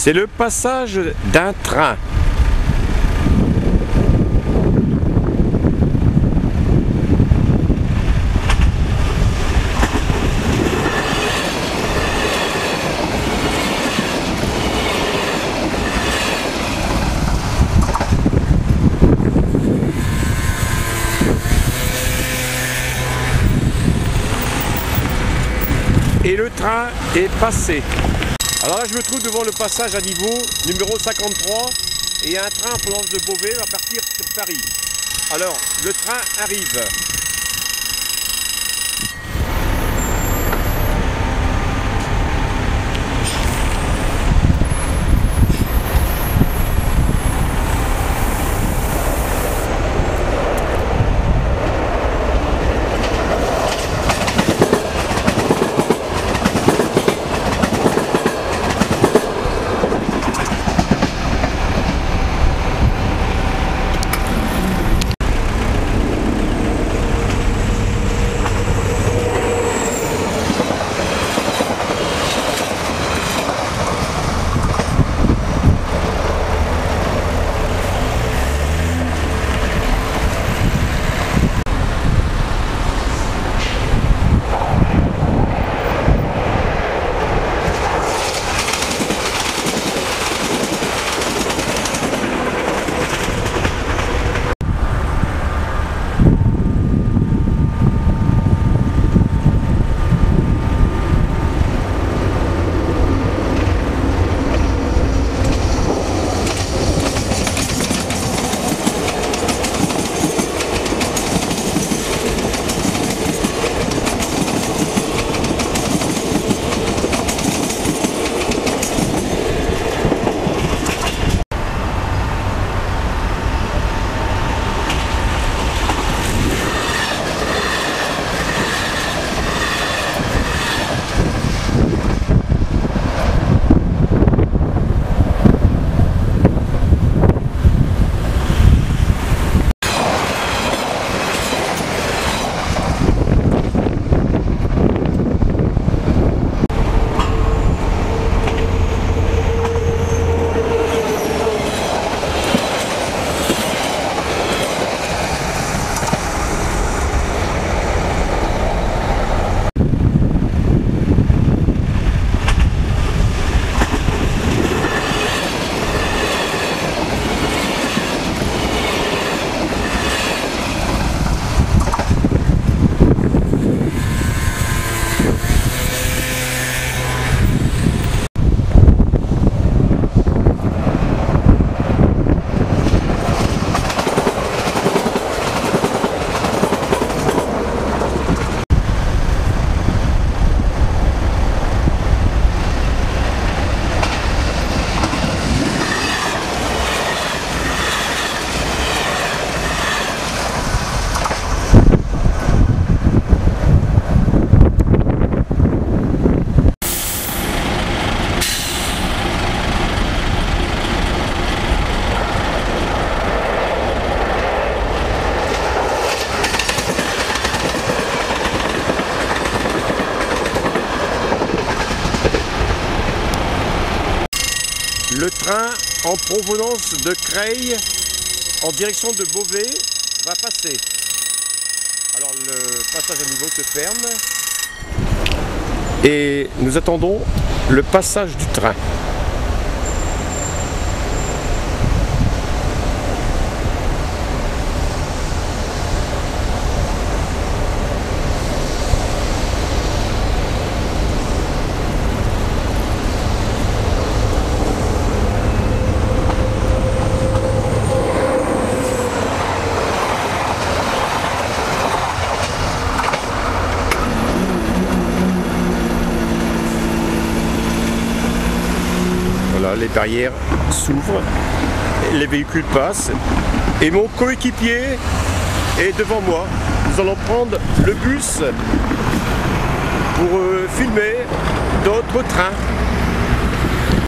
C'est le passage d'un train. Et le train est passé. Alors là, je me trouve devant le passage à niveau numéro 53 et un train en provenance de Beauvais va partir sur Paris. Alors, le train arrive. Le train en provenance de Creil en direction de Beauvais va passer. Alors le passage à niveau se ferme et nous attendons le passage du train. Voilà, les barrières s'ouvrent, les véhicules passent et mon coéquipier est devant moi. Nous allons prendre le bus pour filmer d'autres trains.